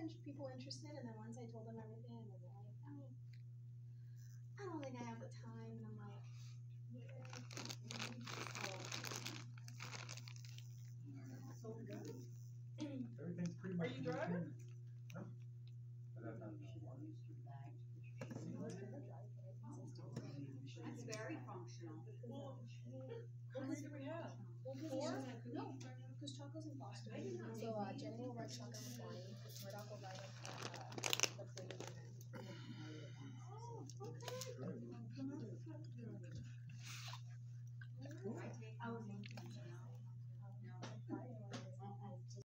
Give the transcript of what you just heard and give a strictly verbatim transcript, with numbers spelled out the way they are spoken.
people interested, and then once I told them everything, they were like, oh, I don't think I have the time, and I'm like, So everything's pretty much. Are you driving? No. But that's not That's very functional. Well, how many do we have? Four? No, because Choco's in Boston. So uh, Jenny will ride shotgun with Bonnie, because Murdoch will ride